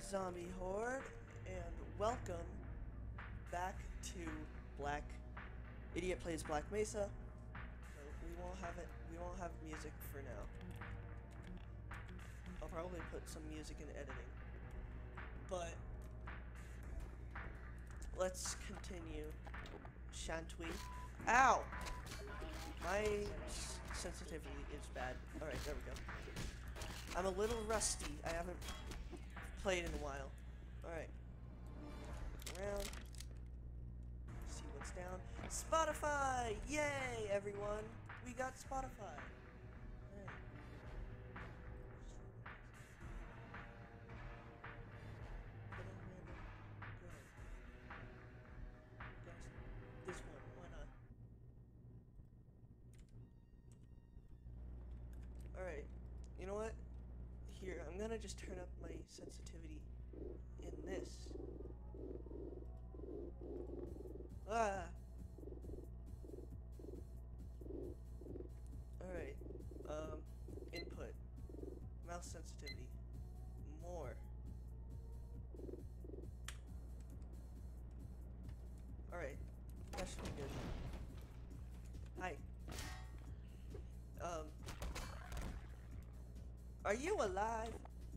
Zombie Horde, and welcome back to Black Idiot Plays Black Mesa. So we won't have it. We won't have music for now. I'll probably put some music in editing, but let's continue, shan't we? Ow! My sensitivity is bad. All right, there we go. I'm a little rusty. I haven't played in a while. Alright. Look around. See what's down. Spotify! Yay, everyone! We got Spotify. Alright. Put in random. Go. Guess this one. Why not? Alright. You know what? Here, I'm gonna just turn up my sensitivity in this. Ah! Alright. Input. Mouse sensitivity. More. Alright. That should be good. Hi. Are you alive?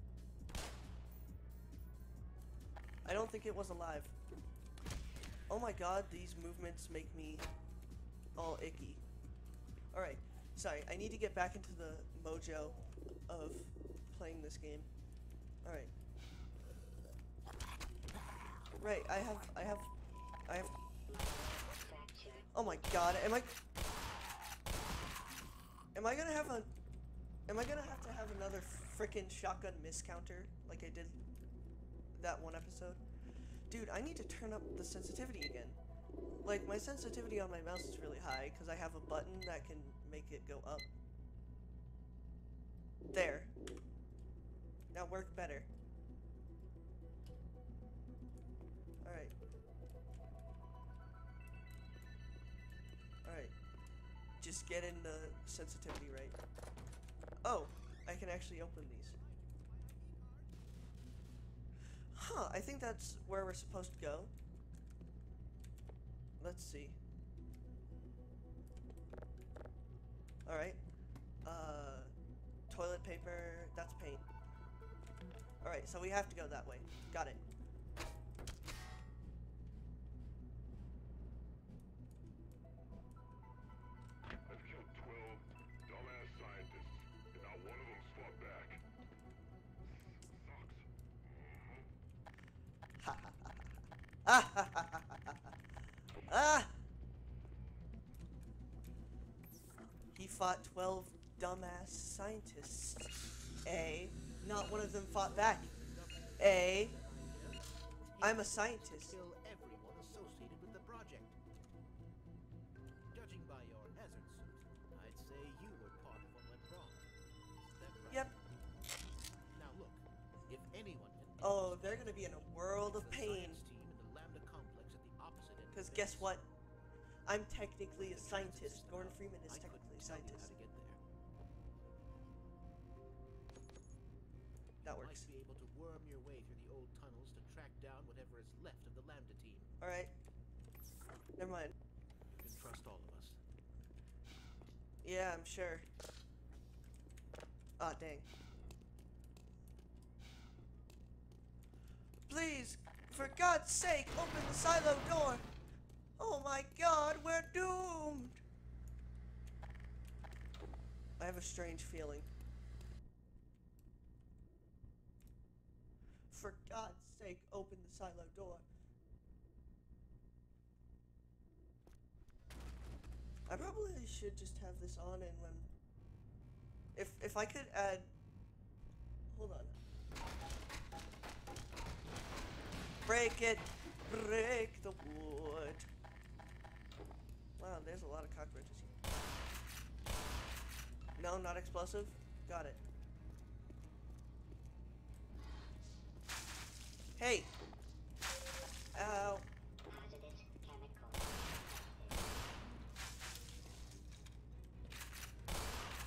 I don't think it was alive. Oh my god, these movements make me all icky. Alright, sorry, I need to get back into the mojo of playing this game. Alright. Right, I have... Oh my god, am I gonna have a... Am I gonna have to have another frickin' shotgun miscounter like I did that one episode? Dude, I need to turn up the sensitivity again. Like, my sensitivity on my mouse is really high because I have a button that can make it go up. There. Now work better. Alright. Alright. Just get in the sensitivity right. Oh, I can actually open these. Huh, I think that's where we're supposed to go. Let's see. Alright. Toilet paper, that's paint. Alright, so we have to go that way. Got it. I've killed 12 dumbass scientists, and not one of them's fought back. Sucks. Ah! He fought 12 dumbass scientists. A. Not one of them fought back. A. I'm a scientist. Kill everyone associated with the project. Judging by your hazard suit, I'd say you were part of what went wrong. Is that right? Yep. Now look, if anyone can... Oh, they're gonna be in a world of the pain. science team in the Lambda complex at the opposite end. Because guess what? I'm technically a scientist. Gordon Freeman is technically a How to scientist. get there. That You works. might be able to worm your way through the old tunnels to track down whatever is left of the Lambda team. Alright. Never mind. You can trust all of us. Yeah, I'm sure. Ah, dang. Please, for God's sake, open the silo door! Oh my god, we're doomed! I have a strange feeling. For God's sake, open the silo door. I probably should just have this on, and when... If I could add... Hold on. Break it! Break the wood! Wow, there's a lot of cockroaches here. No, not explosive? Got it. Hey! Ow. Hazardous chemical.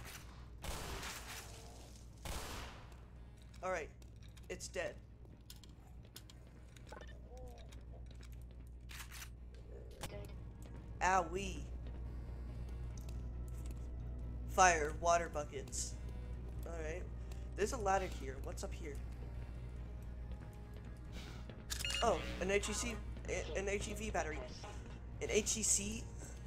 Alright. It's dead. Owie. Fire, water buckets. Alright. There's a ladder here. What's up here? Oh, an HEC, an HEV battery. An HEC.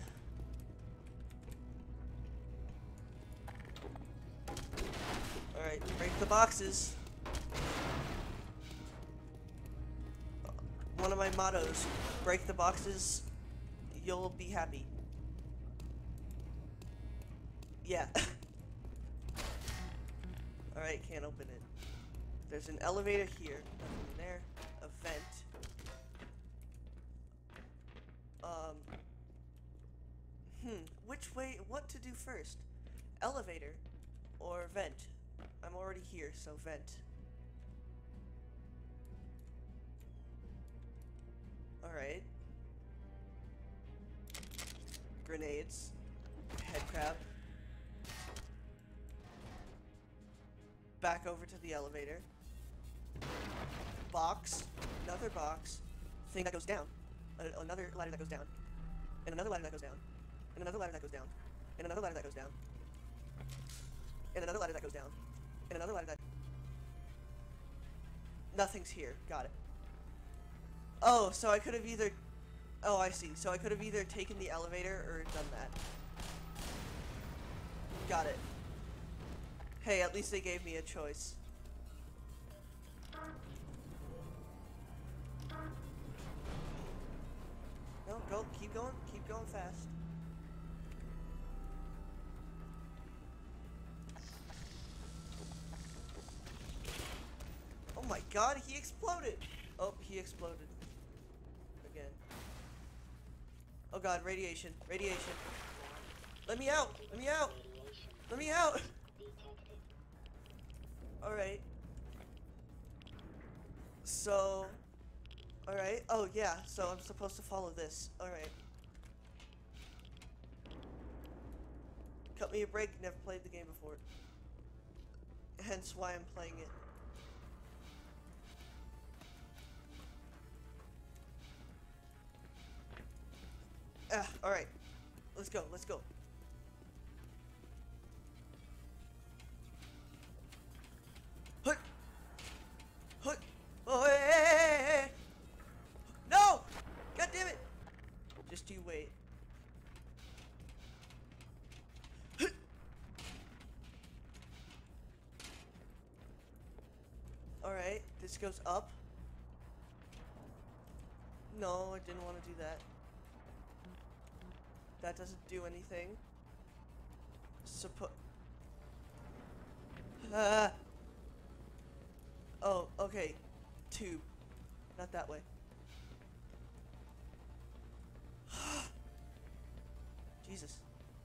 Alright, break the boxes. One of my mottos, break the boxes, you'll be happy. Yeah. Alright, can't open it. There's an elevator here, nothing there, a vent. Which way, what to do first? Elevator or vent? I'm already here, so vent. Alright. Grenades. Head crab. Back over to the elevator. Box. Another box. Thing that goes down. Another ladder that goes down. And another ladder that goes down. And another ladder that goes down. And another ladder that goes down. And another ladder that goes down. And another ladder that... Nothing's here. Got it. Oh, so I could have either... Oh, I see. So I could have either taken the elevator or done that. Got it. Hey, at least they gave me a choice. No, go. Keep going. Keep going fast. Oh my god, he exploded! Oh, he exploded. Again. Oh god, radiation. Radiation. Let me out! Let me out! Let me out! Alright. So... Alright. Oh, yeah. So I'm supposed to follow this. Alright. Cut me a break. Never played the game before. Hence why I'm playing it. Alright. Let's go. Let's go. Hut! Hut! Oh, hey! No! God damn it! Just you wait. Hut! Alright, this goes up. No, I didn't want to do that. That doesn't do anything. Oh, okay. Tube. Not that way. Jesus.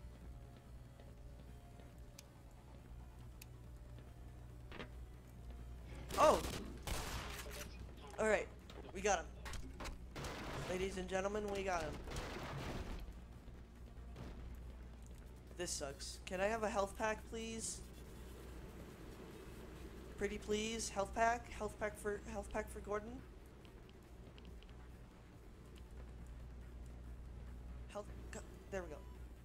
Oh! Alright. We got him. Ladies and gentlemen, we got him. This sucks. Can I have a health pack, please? Pretty please, health pack for Gordon. There we go.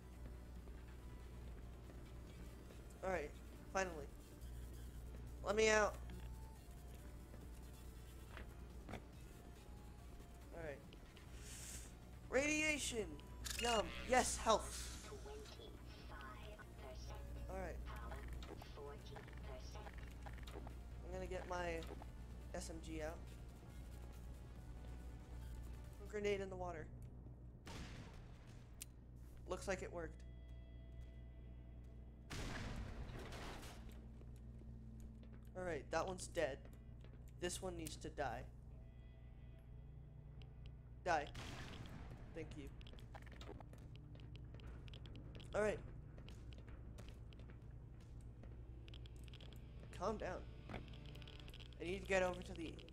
All right, finally. Let me out. All right. Radiation. Yum. Yes, health. 25%. All right. Power 40%. I'm gonna get my SMG out. Grenade in the water. Looks like it worked. Alright, that one's dead. This one needs to die. Die. Thank you. Alright. Calm down. I need to get over to the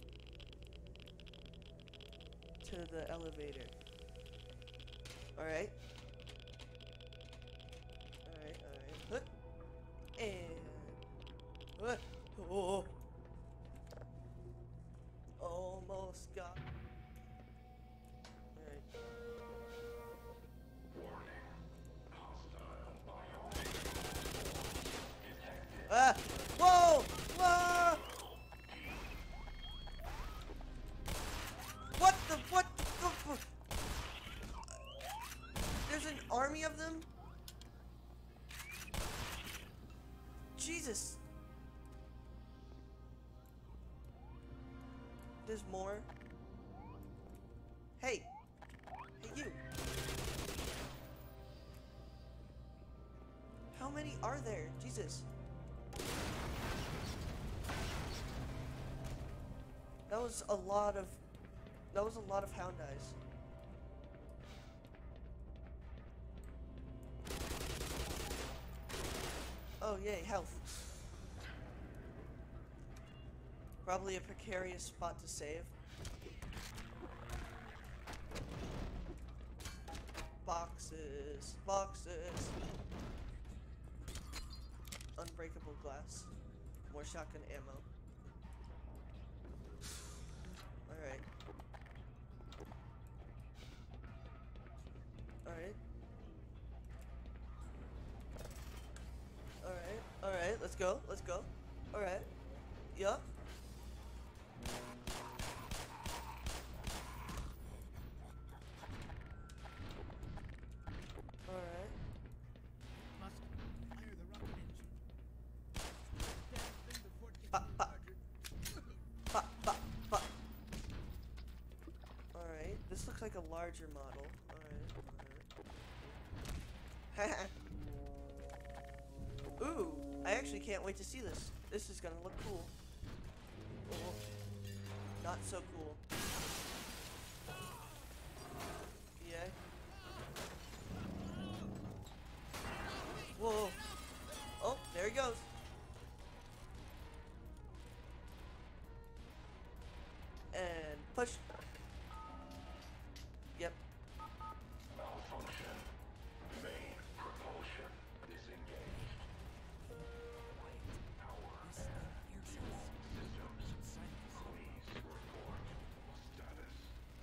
elevator. Alright. Alright. And oh. Almost got. Alright. Jesus! There's more. Hey! Hey, you! How many are there? Jesus. That was a lot of hound eyes. Oh yay, health. Probably a precarious spot to save. Boxes, boxes. Unbreakable glass. More shotgun ammo. Alright. Alright. Alright. Alright, let's go. Let's go. Alright. Yup. Alright. Must fire the rocket engine. Damn thing before it gets Ba, ba. larger. Ba, ba, ba. Alright, this looks like a larger model. Alright. Ooh, I actually can't wait to see this. This is gonna look cool. Oh, not so cool. Yeah. Whoa. Oh, there he goes. And push. Yep. Malfunction. Main propulsion disengaged. Power systems. Please report status.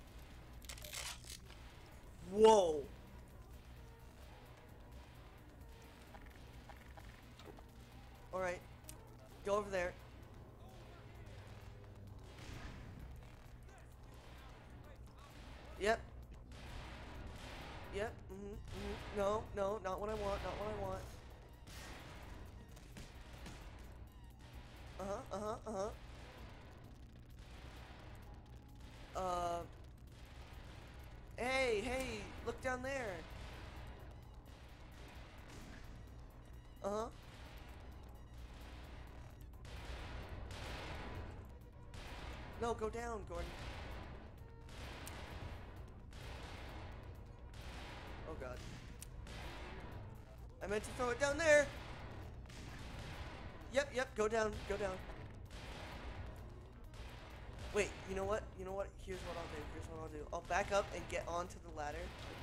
Whoa. Alright. Go over there. Yep. Yep. No, no, not what I want, not what I want. Hey, hey, look down there. No, go down, Gordon. Oh god. I meant to throw it down there. Yep, yep, go down, go down. Wait, you know what? You know what? Here's what I'll do. Here's what I'll do. I'll back up and get onto the ladder.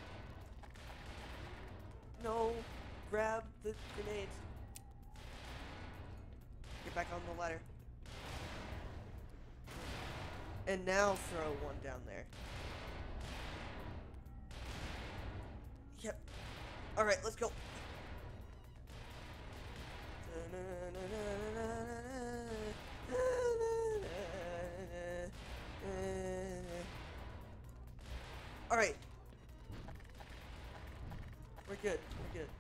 No, grab the grenades. Get back on the ladder. And now throw one down there. Yep. Alright, let's go. Alright. We're good. We're good.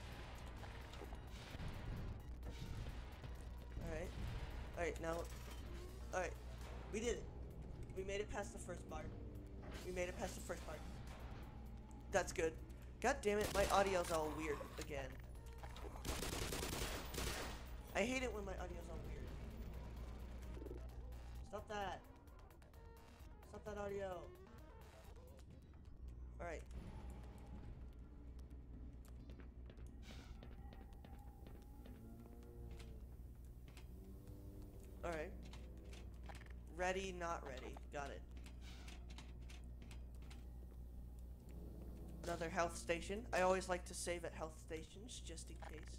Alright. Alright, now. Alright. We did it. We made it past the first part. We made it past the first part. That's good. God damn it, my audio's all weird again. I hate it when my audio's all weird. Stop that. Stop that audio. Alright. Alright. Ready, not ready. Got it. Another health station. I always like to save at health stations, just in case.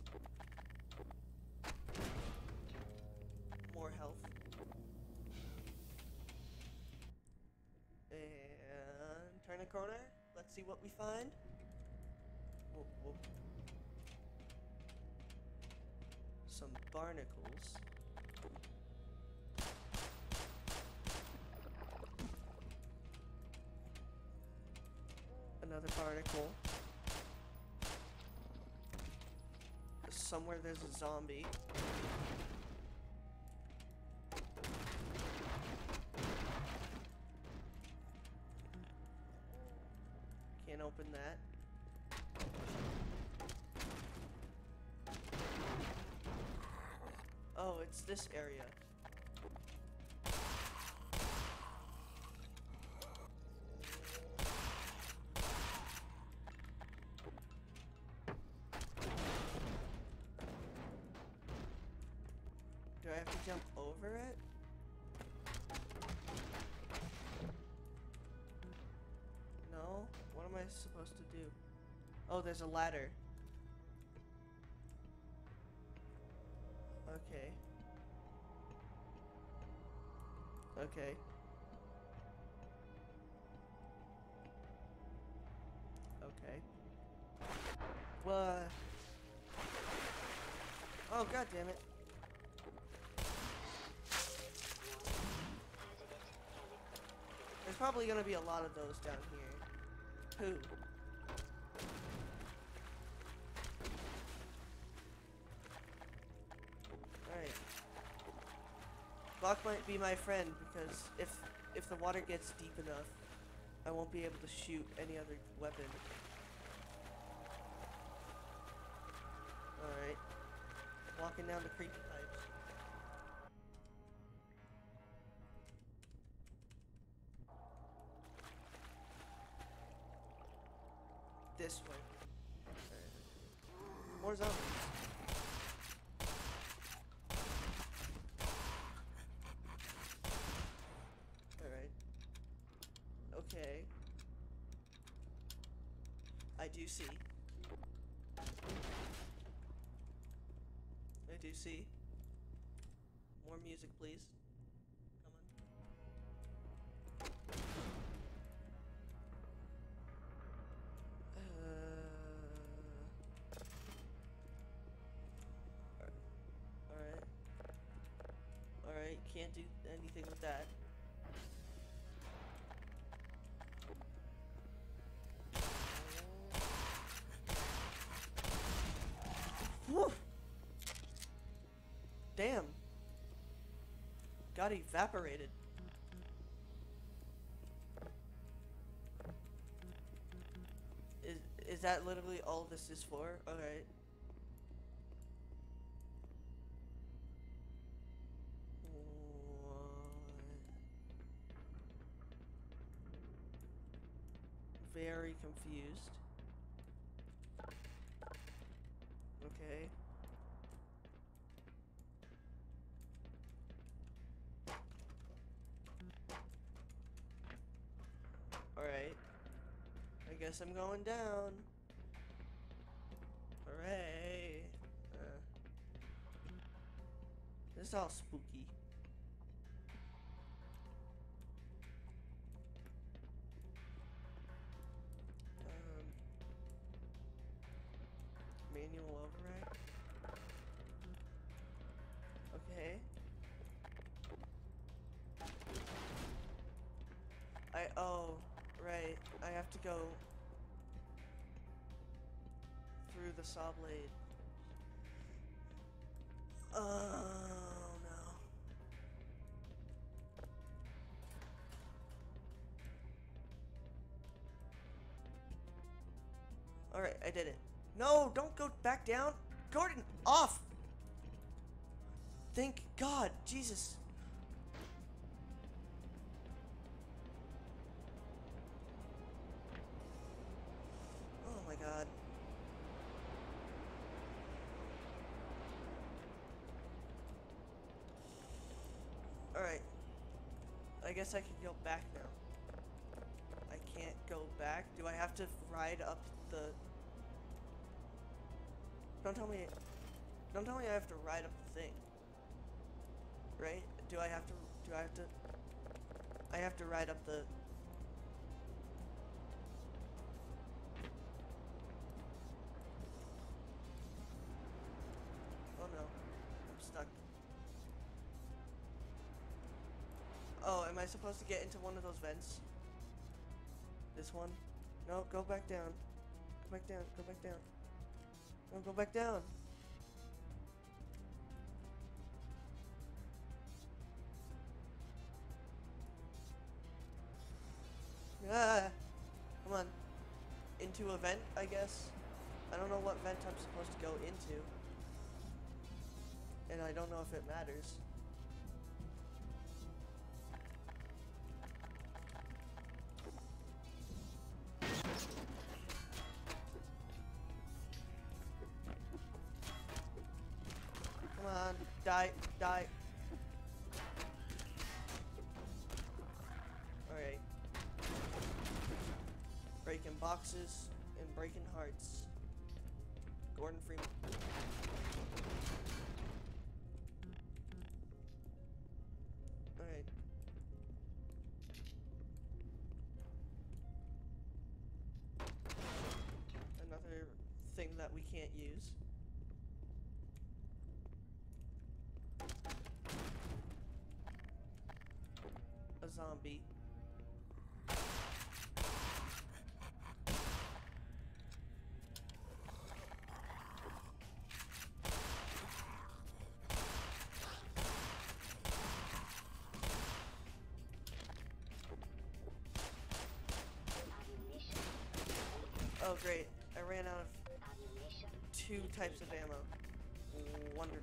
More health. And turn a corner. Let's see what we find. Whoa, whoa. Some barnacles. Another barnacle. somewhere there's a zombie. Can't open that. Oh, it's this area. Do I have to jump over it? No? What am I supposed to do? Oh, there's a ladder. Okay. Okay. Okay. What? Oh, god damn it. There's probably gonna be a lot of those down here. Who? Alright. Block might be my friend because if the water gets deep enough, I won't be able to shoot any other weapon. Alright. Walking down the creepy pipes. This way. Alright. More zombies. Alright. Okay. I do see. I do see. More music, please. Come on. Alright. Alright, can't do anything with that. Woo! Damn. Got evaporated. Is that literally all this is for? Alright. Very confused. Okay. Alright. I guess I'm going down. Hooray. This is all spooky. Manual override. Okay. Oh, right. I have to go through the saw blade. Oh, no. Alright, I did it. No, don't go back down. Gordon, off! Thank God, Jesus. Oh my God. Alright. I guess I can go back now. I can't go back. Do I have to ride up the... Don't tell me I have to ride up the thing. Right? I have to ride up the... Oh no. I'm stuck. Oh, am I supposed to get into one of those vents? This one? No, go back down. Go back down. Go back down. No, go back down. to a vent, I guess. I don't know what vent I'm supposed to go into. And I don't know if it matters. Come on, die, die. Alright. Breaking boxes and breaking hearts. Gordon Freeman. Alright. Another thing that we can't use. A zombie. Oh great, I ran out of 2 types of ammo. Wonderful.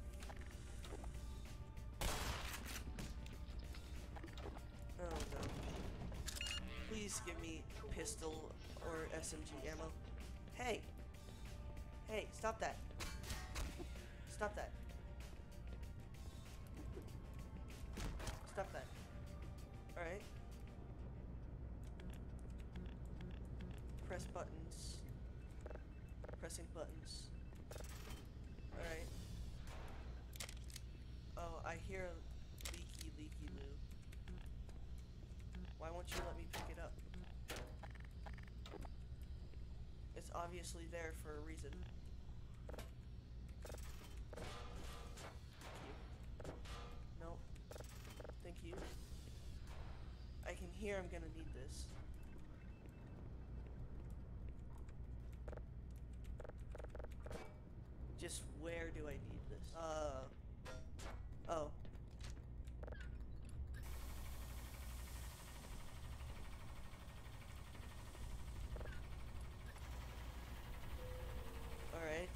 Oh no. Please give me pistol or SMG ammo. Hey! Hey, stop that. Stop that. Stop that. Alright. Press buttons. Pressing buttons. Alright. Oh, I hear leaky loo. Why won't you let me pick it up? It's obviously there for a reason. No. Thank you. I can hear I'm gonna need this. Just where do I need this? Oh. Alright.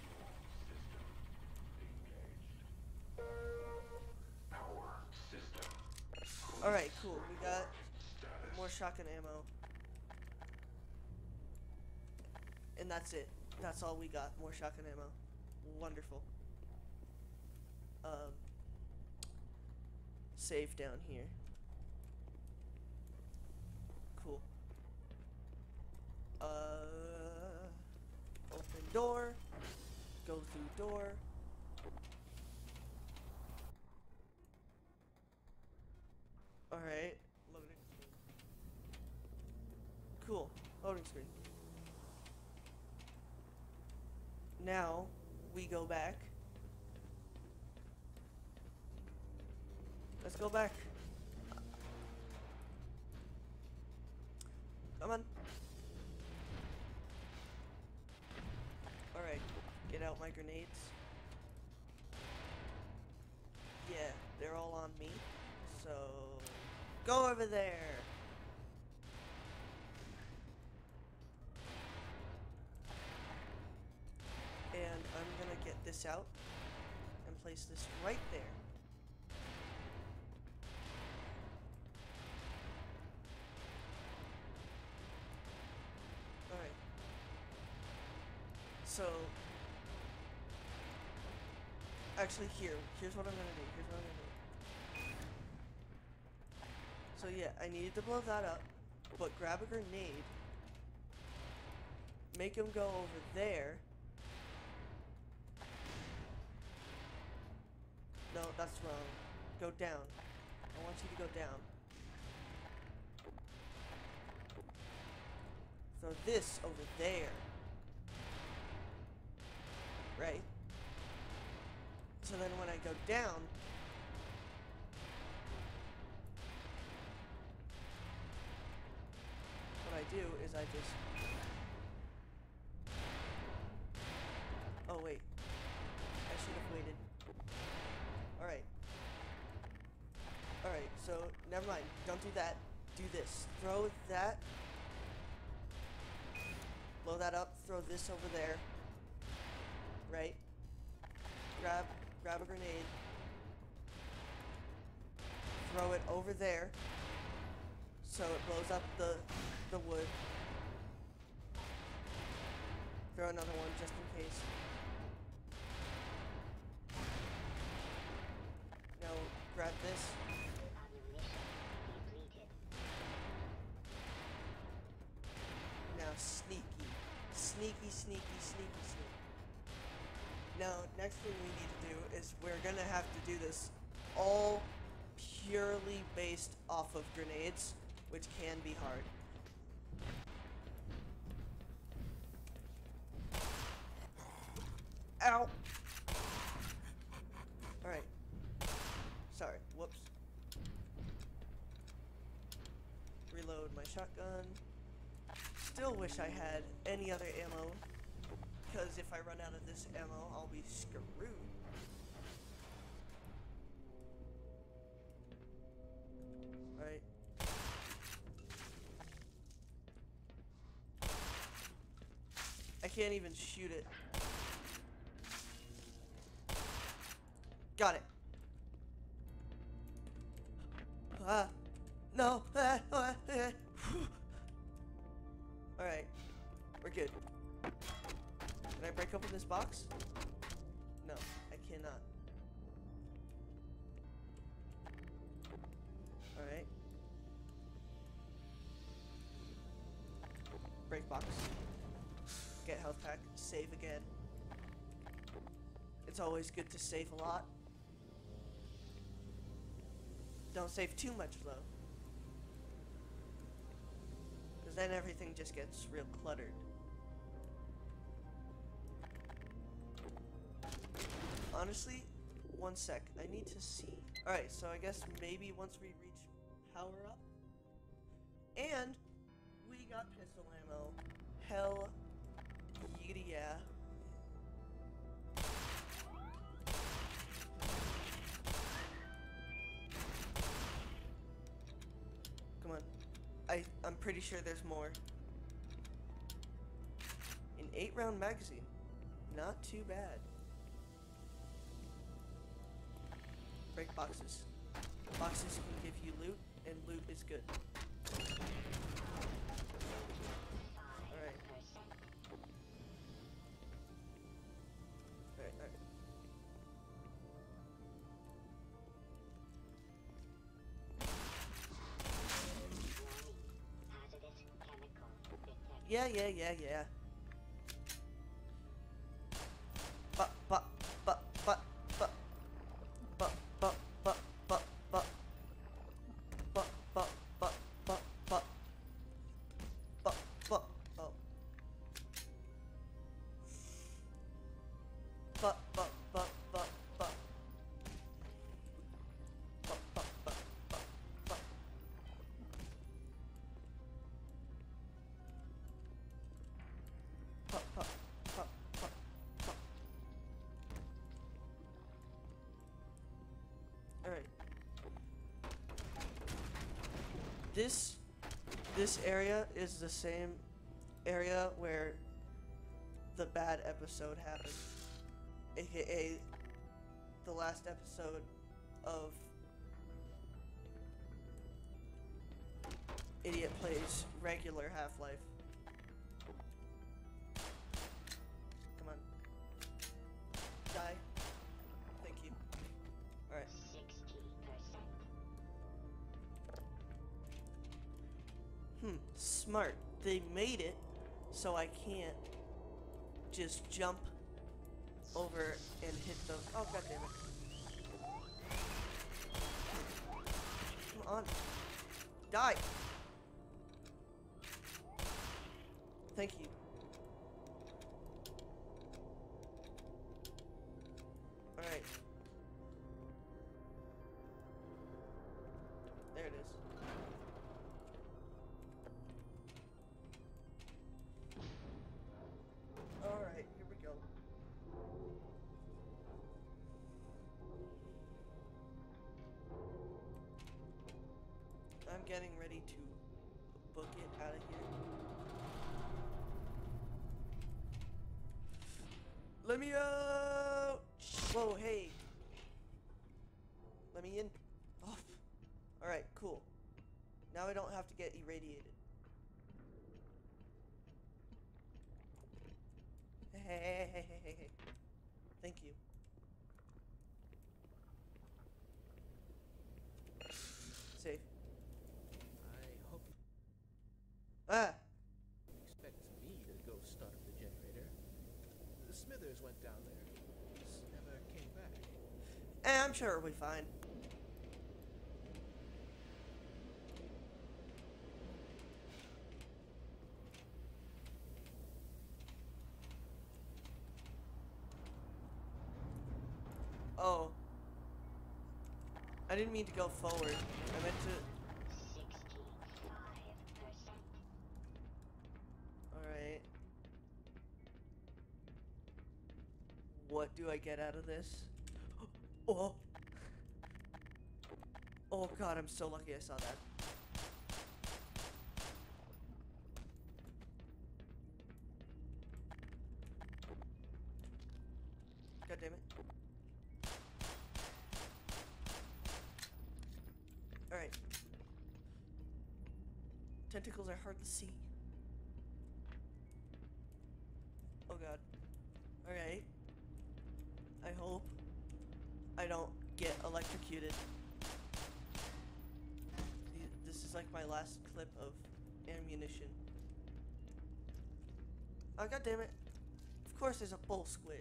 Alright, cool. We got more shotgun ammo. And that's it. That's all we got. More shotgun ammo. Wonderful. Save down here. Cool. Open door. Go through door. Alright. Loading. Cool. Loading screen. Now, we go back. Let's go back. Come on. Alright, get out my grenades. Yeah, they're all on me. So, go over there. And I'm gonna get this out and place this right there. Alright. So, actually here's what I'm gonna do. So yeah, I needed to blow that up, but grab a grenade, make him go over there. No, that's wrong. Go down. I want you to go down. Throw this over there. Right? So then when I go down, what I do is I just... Oh wait. I should have waited. Alright. Alright, so never mind. Don't do that. Do this. Throw that. Blow that up, throw this over there. Right? Grab a grenade. Throw it over there. So it blows up the wood. Throw another one just in case. Now grab this. Now sneaky. Sneaky, sneaky, sneaky, sneaky. Now, next thing we need to do is we're gonna have to do this all purely based off of grenades, which can be hard. Ow! Alright. Sorry, whoops. Reload my shotgun. Still wish I had any other ammo, because if I run out of this ammo, I'll be screwed. Alright. I can't even shoot it. Got it. No. Alright. We're good. Can I break open this box? No, I cannot. Alright. Break box. Get health pack. Save again. It's always good to save a lot. Don't save too much though. Because then everything just gets real cluttered. Honestly, one sec. I need to see. Alright, so I guess maybe once we reach power up. And we got pistol ammo. Hell yeah. Come on. I'm pretty sure there's more. An 8-round magazine. Not too bad. Break boxes. Boxes can give you loot, and loot is good. Alright. Alright. Yeah. Alright. This area is the same area where the bad episode happened. AKA the last episode of Idiot Plays regular Half-Life. Come on. Die. Thank you. Alright. 60%. Smart. They made it so I can't just jump over and hit the... Oh, goddammit. Come on. Die. Thank you. Alright. There it is. Alright, here we go. I'm getting ready to book it out of here. Let me out! Whoa, hey. Let me in. Oh. Alright, cool. Now I don't have to get irradiated. Hey. Thank you. Safe. I hope Ah! you expect me to go start up the generator. The Smithers went down there. Just never came back. I'm sure it'll be fine. Oh. I didn't mean to go forward. I meant to... 65%. Alright. What do I get out of this? Oh! Oh god, I'm so lucky I saw that. God damn it. Alright. Tentacles are hard to see. Oh god. Alright. I hope I don't get electrocuted. This is like my last clip of ammunition. Oh god damn it. Of course there's a bull squid.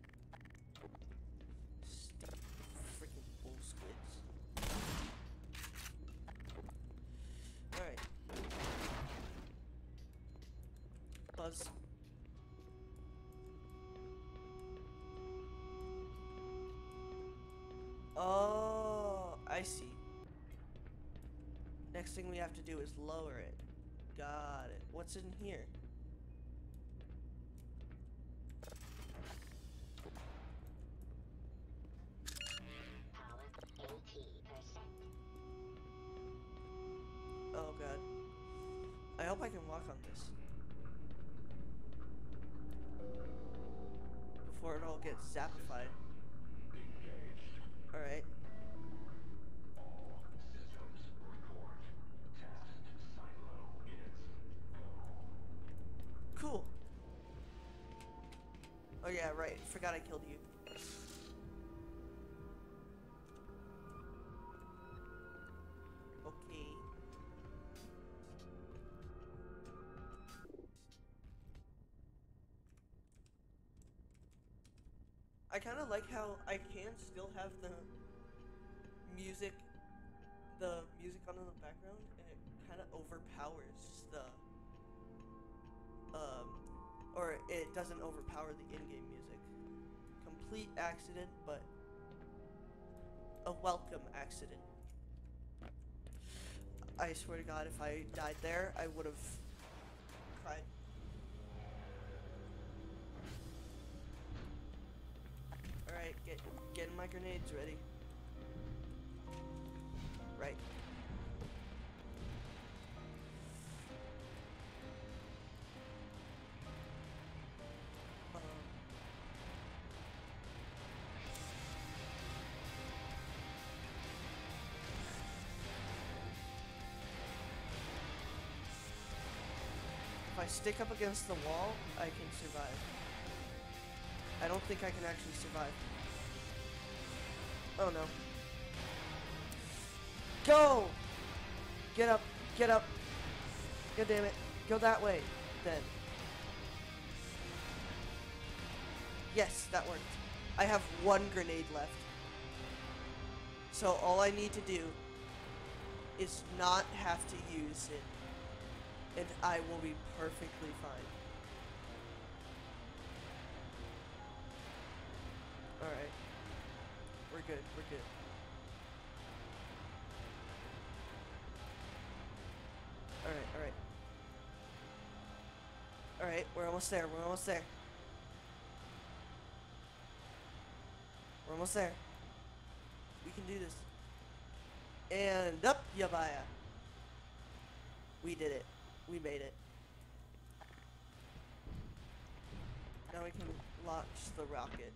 Stupid freaking bull squids. Alright. Buzz. Oh, I see. Next thing we have to do is lower it. Got it. What's in here? Power 80%. Oh god. I hope I can walk on this. Before it all gets zappified. Alright. Cool. Oh yeah, right. Forgot I killed you. Okay. I kind of like how I can still have the music on in the background, and it kind of overpowers the or it doesn't overpower the in-game music. Complete accident, but a welcome accident. I swear to God, if I died there, I would have cried. Alright, getting my grenades ready. Right. If I stick up against the wall, I can survive. I don't think I can actually survive. Oh no. Go! Get up, get up. God damn it. Go that way, then. Yes, that worked. I have one grenade left. So all I need to do is not have to use it. And I will be perfectly fine. Alright. We're good, we're good. Alright. Alright, we're almost there, we're almost there. We're almost there. We can do this. And up, Yabaya. We did it. We made it. Now we launch the rocket.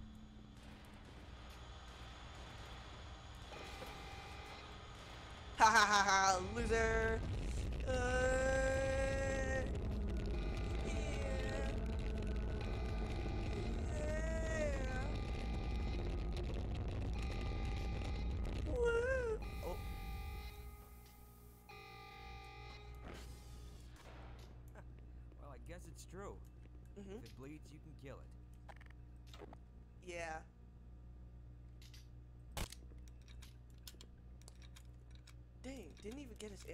Ha ha ha ha, loser! Yeah. Woo. Oh. Well, I guess it's true. Mm-hmm. If it bleeds, you can kill it. Yeah. Dang, didn't even get his ammo.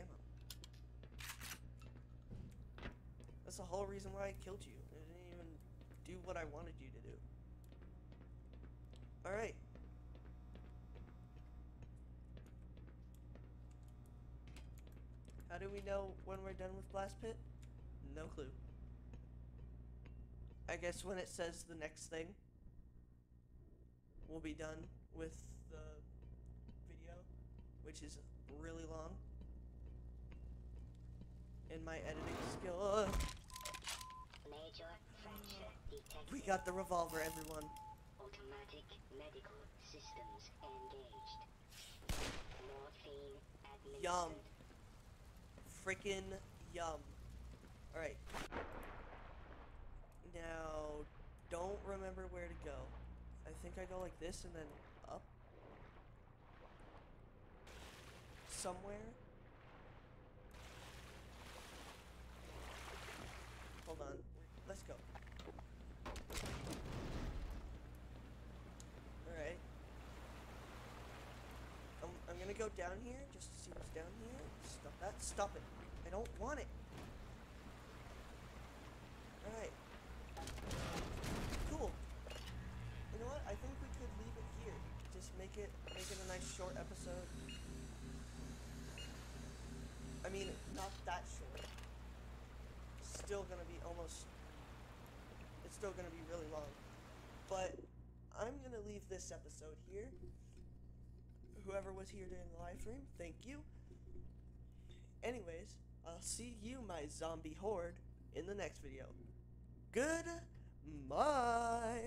That's the whole reason why I killed you. I didn't even do what I wanted you to do. Alright. How do we know when we're done with Blast Pit? No clue. I guess when it says the next thing, we'll be done with the video, which is really long. In my editing skill. Major fracture detected. We got the revolver, everyone. Automatic medical systems engaged. Morphine administered. Yum. Frickin' yum. Alright. Now, don't remember where to go. I think I go like this and then up. Somewhere. Hold on. Let's go. Alright. I'm gonna go down here just to see what's down here. Stop that. Stop it. I don't want it. Alright. Cool. You know what? I think we could leave it here. Just make it a nice short episode. I mean, not that short. Still gonna be almost. It's still gonna be really long. But I'm gonna leave this episode here. Whoever was here during the live stream, thank you. Anyways, I'll see you, my zombie horde, in the next video. Goodbye.